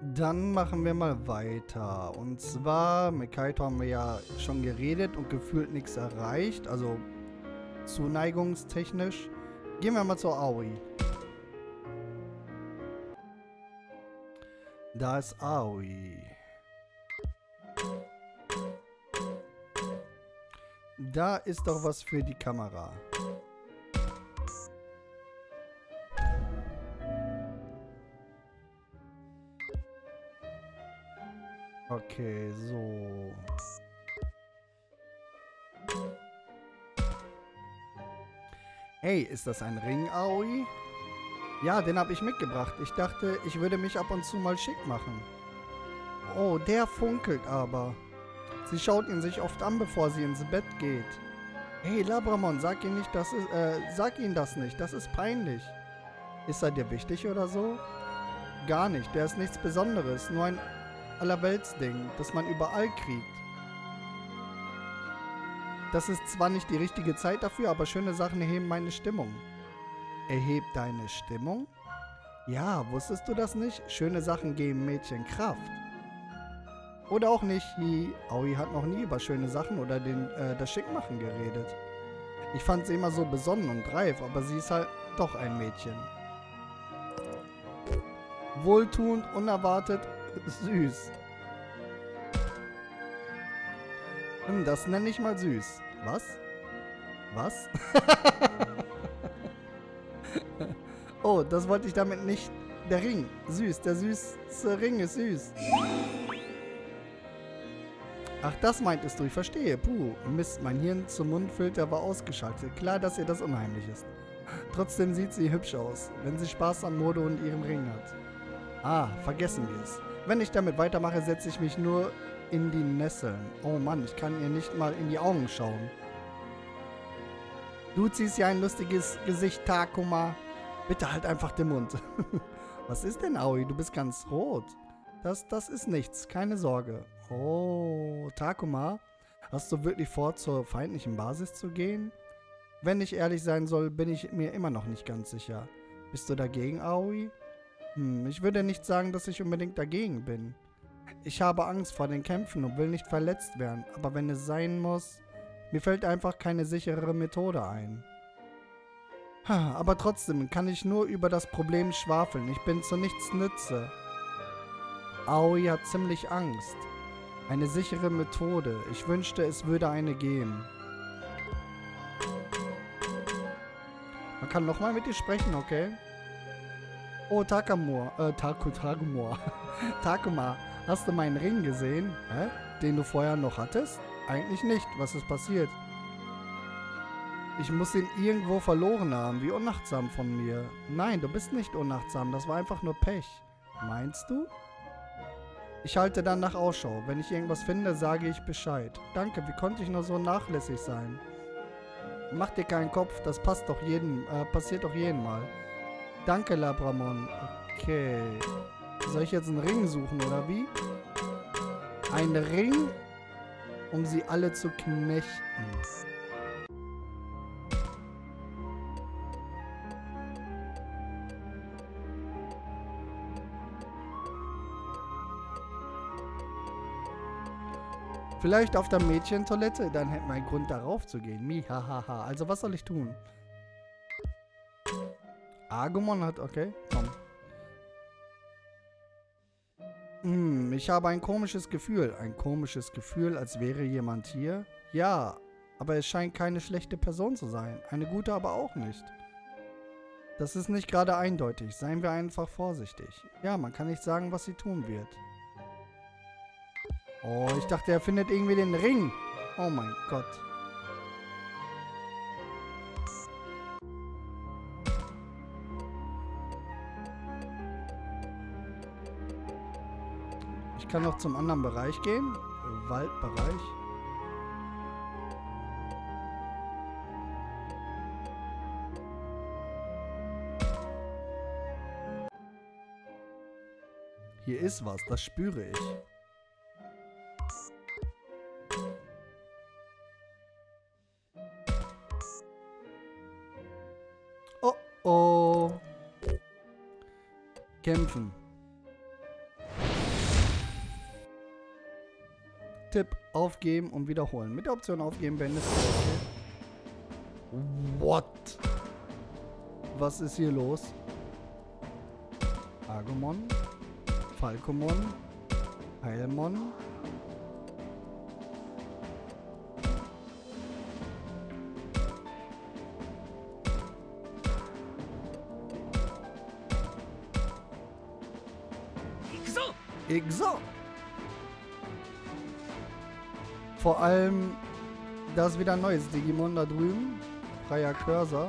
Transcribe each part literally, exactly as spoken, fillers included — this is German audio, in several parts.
Dann machen wir mal weiter. Und zwar, mit Kaito haben wir ja schon geredet und gefühlt nichts erreicht. Also zuneigungstechnisch. Gehen wir mal zur Aoi. Da ist Aoi. Da ist doch was für die Kamera. Okay, so. Hey, ist das ein Ring, Aoi? Ja, den habe ich mitgebracht. Ich dachte, ich würde mich ab und zu mal schick machen. Oh, der funkelt aber. Sie schaut ihn sich oft an, bevor sie ins Bett geht. Hey, Labramon, sag ihn nicht, das ist, äh, sag ihn das nicht. Das ist peinlich. Ist er dir wichtig oder so? Gar nicht. Der ist nichts Besonderes. Nur ein Allerweltsding, das man überall kriegt. Das ist zwar nicht die richtige Zeit dafür, aber schöne Sachen heben meine Stimmung. Erhebt deine Stimmung? Ja, wusstest du das nicht? Schöne Sachen geben Mädchen Kraft. Oder auch nicht. Hi. Aoi hat noch nie über schöne Sachen oder den, äh, das Schickmachen geredet. Ich fand sie immer so besonnen und reif, aber sie ist halt doch ein Mädchen. Wohltuend, unerwartet, süß. Hm, das nenne ich mal süß. Was? Was? Oh, das wollte ich damit nicht. Der Ring. Süß. Der süße Ring ist süß. Ach, das meintest du. Ich verstehe. Puh. Mist, mein Hirn zum Mundfilter war ausgeschaltet. Klar, dass ihr das unheimlich ist. Trotzdem sieht sie hübsch aus, wenn sie Spaß an Mode und ihrem Ring hat. Ah, vergessen wir es. Wenn ich damit weitermache, setze ich mich nur in die Nesseln. Oh Mann, ich kann ihr nicht mal in die Augen schauen. Du ziehst ja ein lustiges Gesicht, Takuma. Bitte halt einfach den Mund. Was ist denn, Aoi? Du bist ganz rot. Das, das ist nichts, keine Sorge. Oh, Takuma, hast du wirklich vor, zur feindlichen Basis zu gehen? Wenn ich ehrlich sein soll, bin ich mir immer noch nicht ganz sicher. Bist du dagegen, Aoi? Hm, ich würde nicht sagen, dass ich unbedingt dagegen bin. Ich habe Angst vor den Kämpfen und will nicht verletzt werden, aber wenn es sein muss, mir fällt einfach keine sichere Methode ein. Aber trotzdem kann ich nur über das Problem schwafeln. Ich bin zu nichts nütze. Aoi hat ziemlich Angst. Eine sichere Methode. Ich wünschte, es würde eine geben. Man kann nochmal mit dir sprechen, okay? Oh, Takamura. Äh, Taku, Takumura. Takuma, hast du meinen Ring gesehen? Hä? Den du vorher noch hattest? Eigentlich nicht. Was ist passiert? Ich muss ihn irgendwo verloren haben. Wie unachtsam von mir. Nein, du bist nicht unachtsam. Das war einfach nur Pech. Meinst du? Ich halte dann nach Ausschau. Wenn ich irgendwas finde, sage ich Bescheid. Danke, wie konnte ich nur so nachlässig sein? Mach dir keinen Kopf, das passt doch jedem, äh, passiert doch jedem Mal. Danke, Labramon. Okay. Soll ich jetzt einen Ring suchen, oder wie? Ein Ring, um sie alle zu knechten. Vielleicht auf der Mädchentoilette? Dann hätten wir einen Grund, darauf zu gehen. Mihahaha. Also, was soll ich tun? Agumon hat... Okay, komm. Hm, ich habe ein komisches Gefühl. Ein komisches Gefühl, als wäre jemand hier? Ja, aber es scheint keine schlechte Person zu sein. Eine gute aber auch nicht. Das ist nicht gerade eindeutig. Seien wir einfach vorsichtig. Ja, man kann nicht sagen, was sie tun wird. Oh, ich dachte, er findet irgendwie den Ring. Oh mein Gott. Ich kann noch zum anderen Bereich gehen. Waldbereich. Hier ist was, das spüre ich. Oh. Kämpfen. Tipp aufgeben und wiederholen. Mit der Option aufgeben beendest du. Okay. What? Was ist hier los? Agumon, Falcomon, Heilmon. Exo. Vor allem, da ist wieder ein neues Digimon da drüben. Freier Cursor.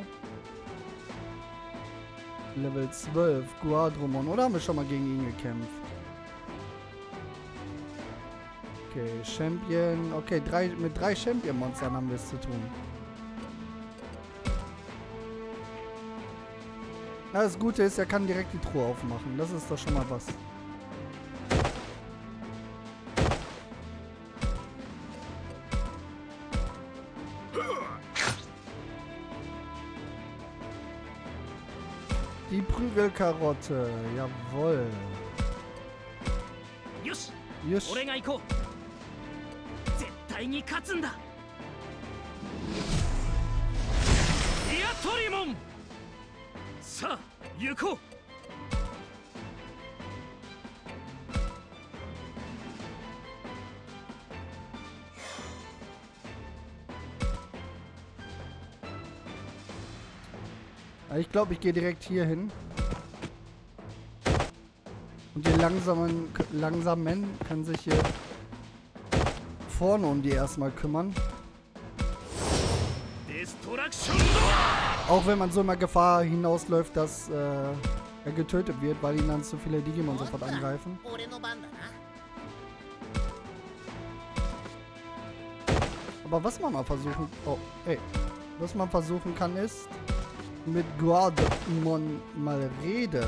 Level zwölf, Guadromon. Oder haben wir schon mal gegen ihn gekämpft? Okay, Champion. Okay, drei, mit drei Champion-Monstern haben wir es zu tun. Ja, das Gute ist, er kann direkt die Truhe aufmachen. Das ist doch schon mal was. Die Prügelkarotte, jawohl. Yes. Yes. Ich glaube, ich gehe direkt hier hin. Und die langsamen, langsamen kann sich hier vorne um die erstmal kümmern. Auch wenn man so immer Gefahr hinausläuft, dass äh, er getötet wird, weil ihn dann zu viele Digimon sofort angreifen. Aber was man mal versuchen... Oh, ey. Was man versuchen kann ist... mit Guadmon mal reden.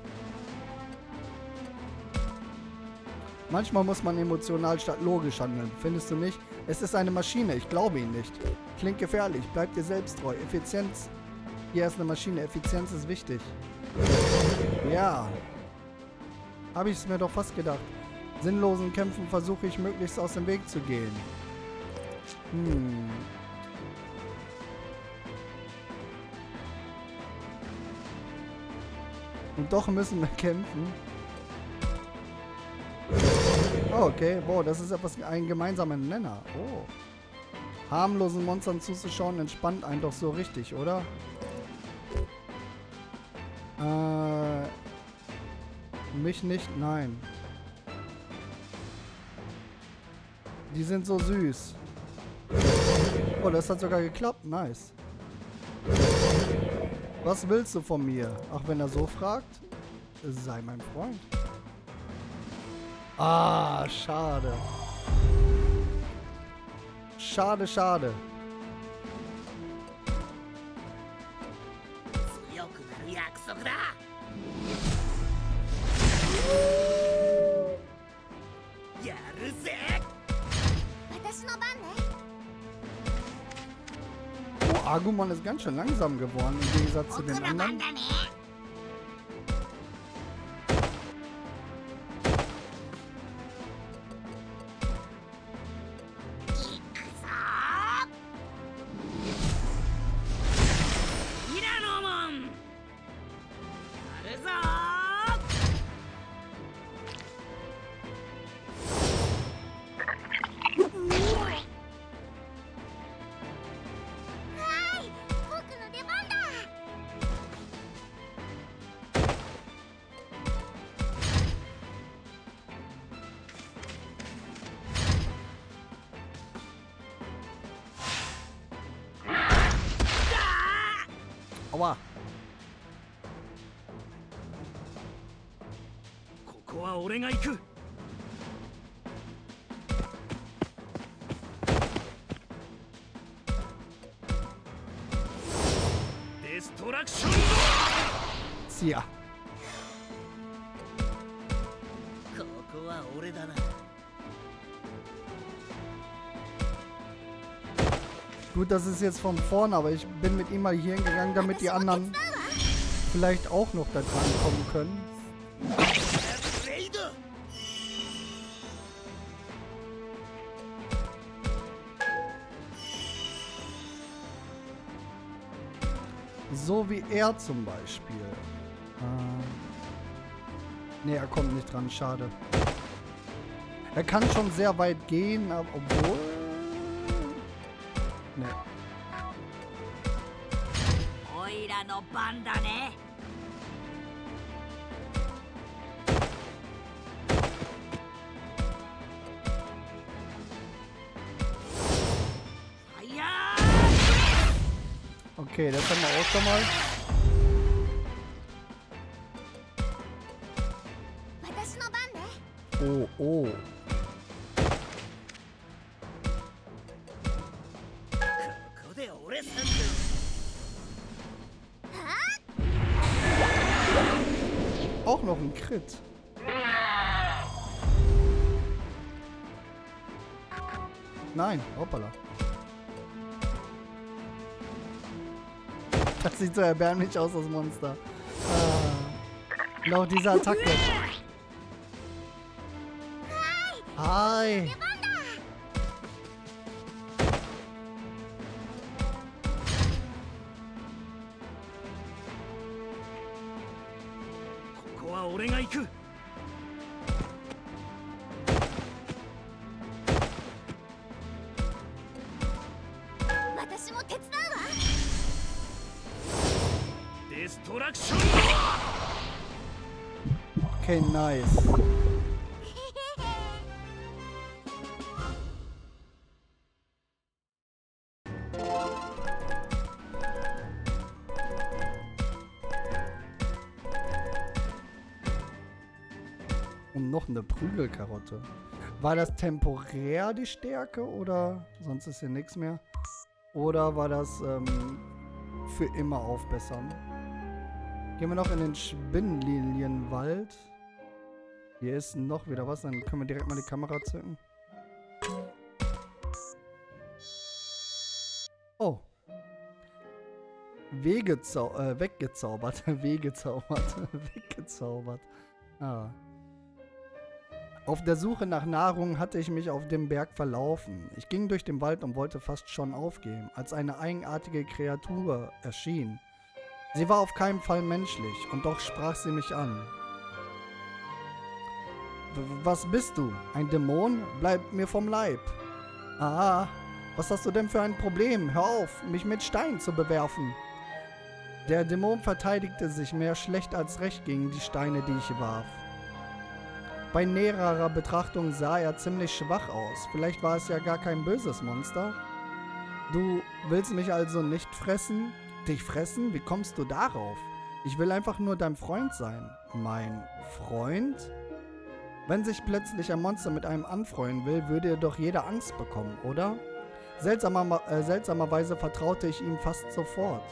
Manchmal muss man emotional statt logisch handeln. Findest du nicht? Es ist eine Maschine. Ich glaube ihn nicht. Klingt gefährlich. Bleib dir selbst treu. Effizienz. Hier ist eine Maschine. Effizienz ist wichtig. Ja. Habe ich es mir doch fast gedacht. Sinnlosen Kämpfen versuche ich möglichst aus dem Weg zu gehen. Hm. Und doch müssen wir kämpfen. Oh, okay. Wow, das ist etwas, ein gemeinsamer Nenner. Oh. Harmlosen Monstern zuzuschauen entspannt einen doch so richtig, oder? Äh. Mich nicht? Nein. Die sind so süß. Oh, das hat sogar geklappt. Nice. Was willst du von mir? Ach, wenn er so fragt, sei mein Freund. Ah, schade. Schade, schade. Oh, Agumon ist ganz schön langsam geworden im Gegensatz zu den anderen. Aua. Tja. Gut, das ist jetzt von vorne, aber ich bin mit ihm mal hier hingegangen, damit die anderen vielleicht auch noch da dran kommen können. So wie er zum Beispiel. Ähm. Ne, er kommt nicht dran, schade. Er kann schon sehr weit gehen, aber obwohl... Ne. Okay, das haben wir auch schon mal. Oh, oh. Auch noch ein Crit. Nein, hoppala. Das sieht so erbärmlich aus, das Monster. Ah. Noch diese Attacke. Hi. Okay, nice. Und noch eine Prügelkarotte. War das temporär die Stärke oder sonst ist hier nichts mehr? Oder war das ähm, für immer aufbessern? Gehen wir noch in den Spinnenlilienwald. Hier ist noch wieder was, dann können wir direkt mal die Kamera zücken. Oh. Wegezau äh, weggezaubert. Wegezaubert. Weggezaubert. Ah. Auf der Suche nach Nahrung hatte ich mich auf dem Berg verlaufen. Ich ging durch den Wald und wollte fast schon aufgeben, als eine eigenartige Kreatur erschien. Sie war auf keinen Fall menschlich, und doch sprach sie mich an. Was bist du? Ein Dämon? Bleib mir vom Leib. Ah, was hast du denn für ein Problem? Hör auf, mich mit Steinen zu bewerfen. Der Dämon verteidigte sich mehr schlecht als recht gegen die Steine, die ich warf. Bei näherer Betrachtung sah er ziemlich schwach aus. Vielleicht war es ja gar kein böses Monster. Du willst mich also nicht fressen? Dich fressen? Wie kommst du darauf? Ich will einfach nur dein Freund sein. Mein Freund? Wenn sich plötzlich ein Monster mit einem anfreuen will, würde doch jeder Angst bekommen, oder? Seltsamer, äh, seltsamerweise vertraute ich ihm fast sofort.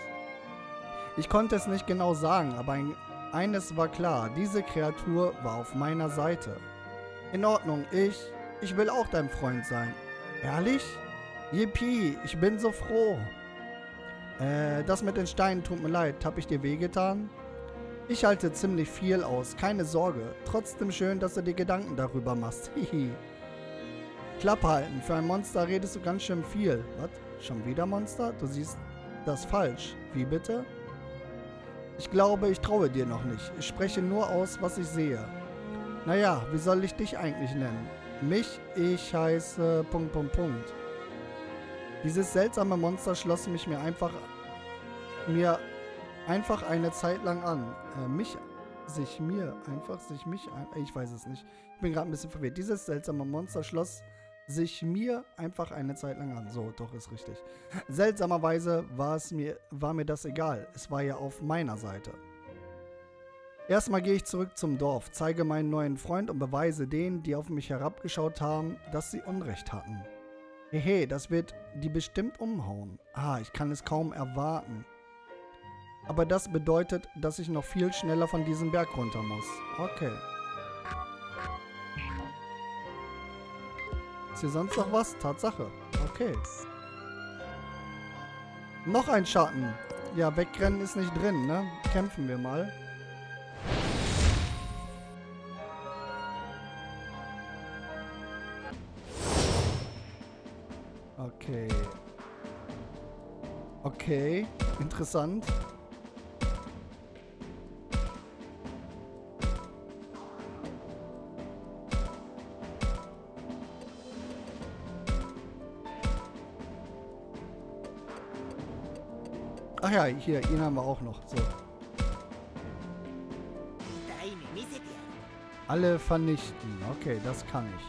Ich konnte es nicht genau sagen, aber ein Eines war klar, diese Kreatur war auf meiner Seite. In Ordnung, ich, ich will auch dein Freund sein. Ehrlich? Yippie, ich bin so froh. Äh, das mit den Steinen tut mir leid, hab ich dir wehgetan? Ich halte ziemlich viel aus, keine Sorge. Trotzdem schön, dass du dir Gedanken darüber machst. Hihi. Klappe halten, für ein Monster redest du ganz schön viel. Was? Schon wieder Monster? Du siehst das falsch. Wie bitte? Ich glaube, ich traue dir noch nicht. Ich spreche nur aus, was ich sehe. Naja, wie soll ich dich eigentlich nennen? Mich? Ich heiße... Punkt, Punkt, Punkt. Dieses seltsame Monster schloss mich mir einfach... mir einfach eine Zeit lang an. Äh, mich... sich mir... einfach sich mich... Ein, ich weiß es nicht. Ich bin gerade ein bisschen verwirrt. Dieses seltsame Monster schloss... sich mir einfach eine Zeit lang an. So, doch, ist richtig. Seltsamerweise war es mir, war mir das egal. Es war ja auf meiner Seite. Erstmal gehe ich zurück zum Dorf, zeige meinen neuen Freund und beweise denen, die auf mich herabgeschaut haben, dass sie Unrecht hatten. Hehe, das wird die bestimmt umhauen. Ah, ich kann es kaum erwarten. Aber das bedeutet, dass ich noch viel schneller von diesem Berg runter muss. Okay. Ist hier sonst noch was? Tatsache. Okay. Noch ein Schatten. Ja, wegrennen ist nicht drin, ne? Kämpfen wir mal. Okay. Okay, interessant. Ach ja, hier, ihn haben wir auch noch. So. Alle vernichten. Okay, das kann ich.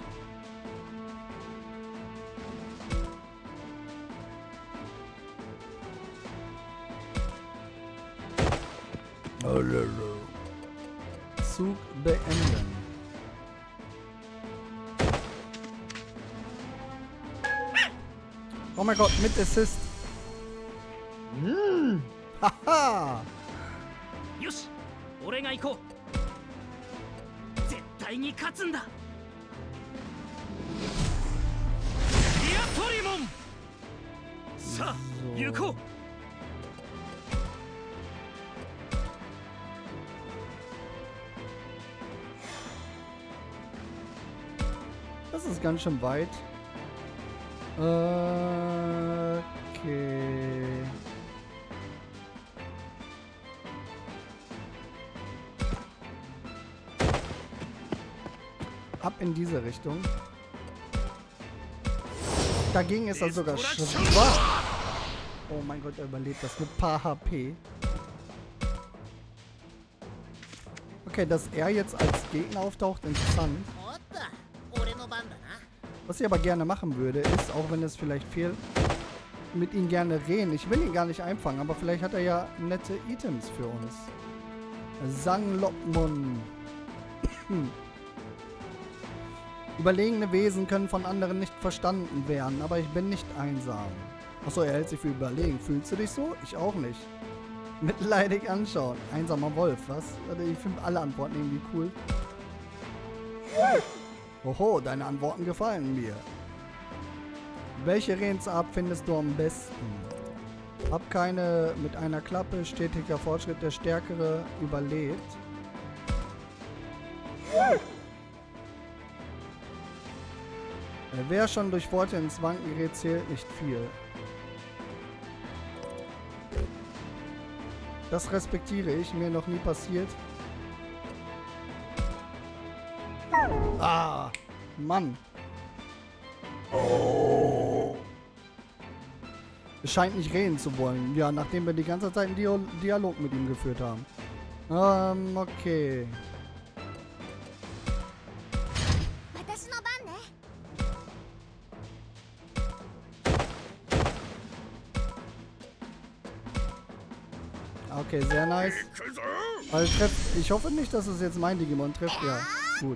Zug beenden. Oh mein Gott, mit Assist. Mm. Haha! Yoshi, 俺が行こう。絶対に勝つんだ。ディアトリモン。さあ、行こう。 Das ist ganz schön weit. Äh, okay. Ab in diese Richtung. Dagegen ist er sogar schwach. Oh mein Gott, er überlebt das mit paar H P. Okay, dass er jetzt als Gegner auftaucht, interessant. Was ich aber gerne machen würde, ist, auch wenn es vielleicht fehlt, mit ihm gerne reden. Ich will ihn gar nicht einfangen, aber vielleicht hat er ja nette Items für uns. Sanglopmon. Überlegene Wesen können von anderen nicht verstanden werden, aber ich bin nicht einsam. Achso, er hält sich für überlegen. Fühlst du dich so? Ich auch nicht. Mitleidig anschauen. Einsamer Wolf, was? Ich finde alle Antworten irgendwie cool. Oho, deine Antworten gefallen mir. Welche Redensart findest du am besten? Hab keine mit einer Klappe, stetiger Fortschritt, der Stärkere überlebt. Wer schon durch Worte ins Wanken gerät, zählt nicht viel. Das respektiere ich, mir noch nie passiert. Ah, Mann. Oh. Es scheint nicht reden zu wollen. Ja, nachdem wir die ganze Zeit einen Dio Dialog mit ihm geführt haben. Ähm, okay. Okay, sehr nice. Also trefft, ich hoffe nicht, dass es jetzt mein Digimon trifft. Ja, gut.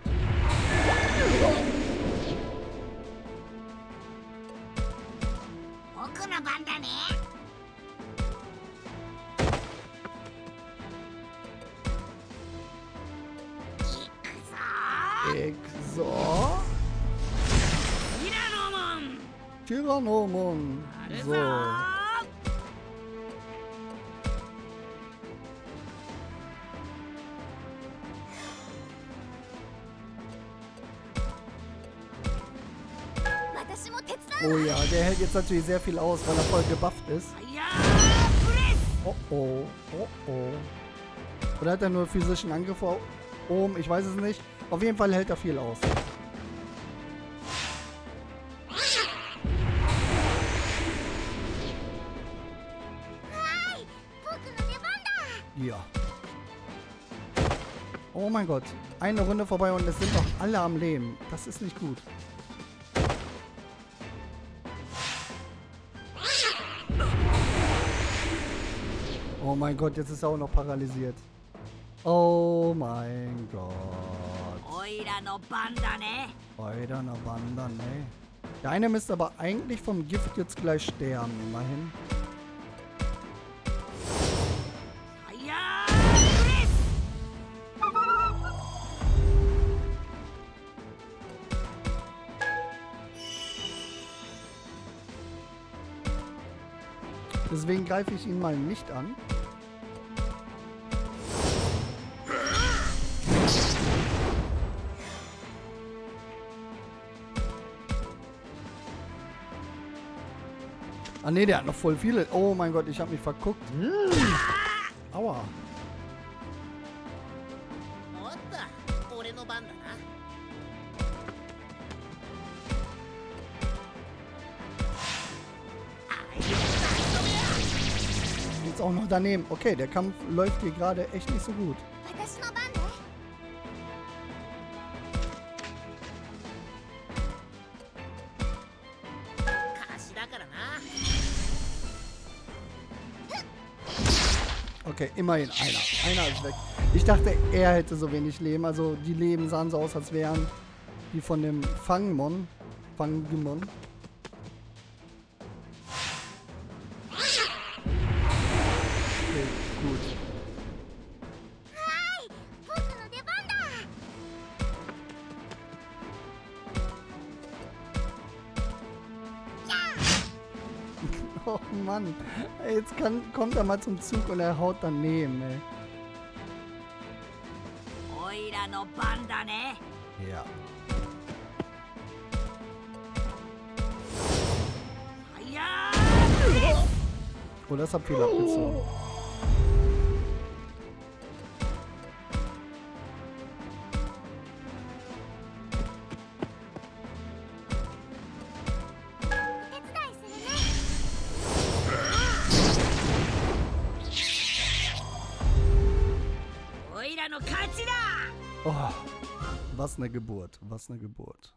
So. Tyrannomon. So. Oh ja, der hält jetzt natürlich sehr viel aus, weil er voll gebufft ist. Oh oh, oh oh. Oder hat er nur physischen Angriff oben? Ich weiß es nicht. Auf jeden Fall hält er viel aus. Ja. Oh mein Gott. Eine Runde vorbei und es sind noch alle am Leben. Das ist nicht gut. Oh mein Gott, jetzt ist er auch noch paralysiert. Oh mein Gott. Oira no Banda, ne? Oira no Banda, ne? Der eine müsste aber eigentlich vom Gift jetzt gleich sterben, immerhin. Deswegen greife ich ihn mal nicht an. Ah ne, der hat noch voll viele. Oh mein Gott, ich habe mich verguckt. Aua. Jetzt auch noch daneben. Okay, der Kampf läuft hier gerade echt nicht so gut. Okay, immerhin einer. Einer ist weg. Ich dachte, er hätte so wenig Leben. Also die Leben sahen so aus, als wären die von dem Fangmon. Fangmon. Okay, gut. Oh Mann. Ey, jetzt kann, kommt er mal zum Zug und er haut daneben, ey. Ja. Oh, das hat viel abgezogen. Oh, was eine Geburt, was eine Geburt.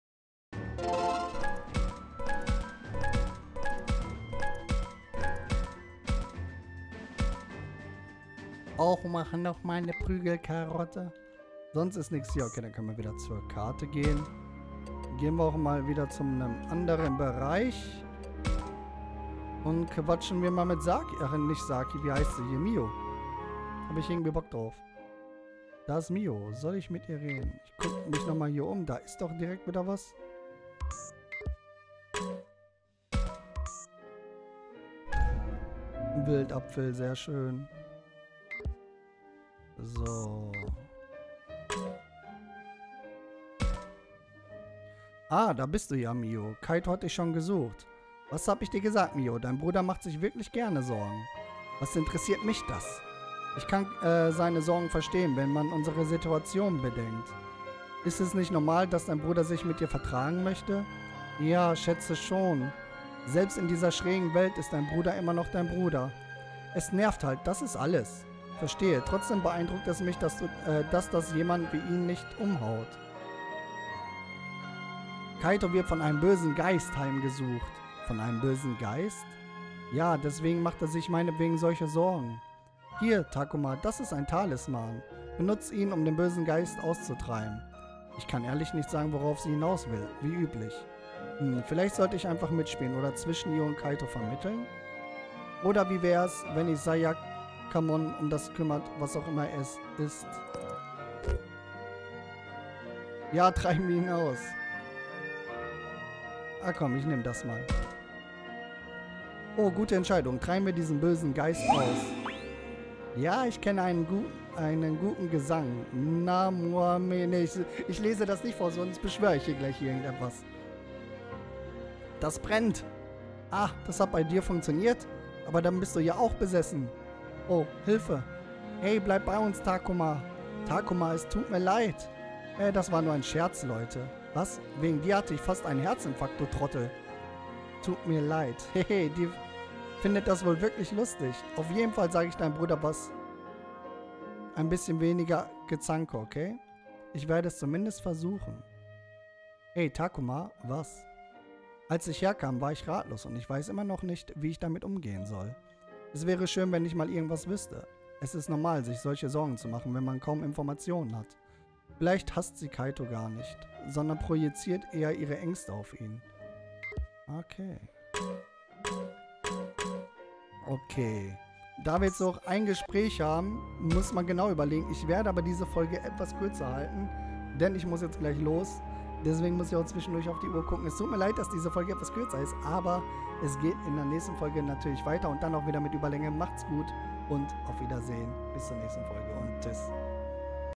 Auch machen noch mal eine Prügelkarotte. Sonst ist nichts hier. Okay, dann können wir wieder zur Karte gehen. Gehen wir auch mal wieder zu einem anderen Bereich. Und quatschen wir mal mit Saki. Ach, nicht Saki, wie heißt sie hier? Mio. Habe ich irgendwie Bock drauf. Da ist Mio. Soll ich mit ihr reden? Ich gucke mich nochmal hier um. Da ist doch direkt wieder was. Ein Wildapfel, sehr schön. So. Ah, da bist du ja, Mio. Kaito hat dich schon gesucht. Was hab ich dir gesagt, Mio? Dein Bruder macht sich wirklich gerne Sorgen. Was interessiert mich das? Ich kann äh, seine Sorgen verstehen, wenn man unsere Situation bedenkt. Ist es nicht normal, dass dein Bruder sich mit dir vertragen möchte? Ja, schätze schon. Selbst in dieser schrägen Welt ist dein Bruder immer noch dein Bruder. Es nervt halt, das ist alles. Verstehe. Trotzdem beeindruckt es mich, dass, du, äh, dass das jemand wie ihn nicht umhaut. Kaito wird von einem bösen Geist heimgesucht. Von einem bösen Geist? Ja, deswegen macht er sich meinetwegen solche Sorgen. Hier, Takuma, das ist ein Talisman. Benutzt ihn, um den bösen Geist auszutreiben. Ich kann ehrlich nicht sagen, worauf sie hinaus will, wie üblich. Hm, vielleicht sollte ich einfach mitspielen oder zwischen ihr und Kaito vermitteln? Oder wie wär's, wenn ich Sayakamon um das kümmert, was auch immer es ist? Ja, treiben wir ihn aus. Ah komm, ich nehme das mal. Oh, gute Entscheidung. Treiben wir diesen bösen Geist aus. Ja, ich kenne einen, gu einen guten Gesang. Na, Muame, nee, ich, ich lese das nicht vor, sonst beschwöre ich hier gleich irgendetwas. Das brennt. Ah, das hat bei dir funktioniert? Aber dann bist du ja auch besessen. Oh, Hilfe. Hey, bleib bei uns, Takuma. Takuma, es tut mir leid. Äh, das war nur ein Scherz, Leute. Was? Wegen dir hatte ich fast einen Herzinfarkt, du Trottel. Tut mir leid. Hehe, die findet das wohl wirklich lustig. Auf jeden Fall sage ich deinem Bruder was. Ein bisschen weniger Gezanke, okay? Ich werde es zumindest versuchen. Hey, Takuma, was? Als ich herkam, war ich ratlos und ich weiß immer noch nicht, wie ich damit umgehen soll. Es wäre schön, wenn ich mal irgendwas wüsste. Es ist normal, sich solche Sorgen zu machen, wenn man kaum Informationen hat. Vielleicht hasst sie Kaito gar nicht, sondern projiziert eher ihre Ängste auf ihn. Okay. Okay. Da wir jetzt noch ein Gespräch haben, muss man genau überlegen. Ich werde aber diese Folge etwas kürzer halten, denn ich muss jetzt gleich los. Deswegen muss ich auch zwischendurch auf die Uhr gucken. Es tut mir leid, dass diese Folge etwas kürzer ist, aber es geht in der nächsten Folge natürlich weiter und dann auch wieder mit Überlänge. Macht's gut und auf Wiedersehen. Bis zur nächsten Folge und tschüss.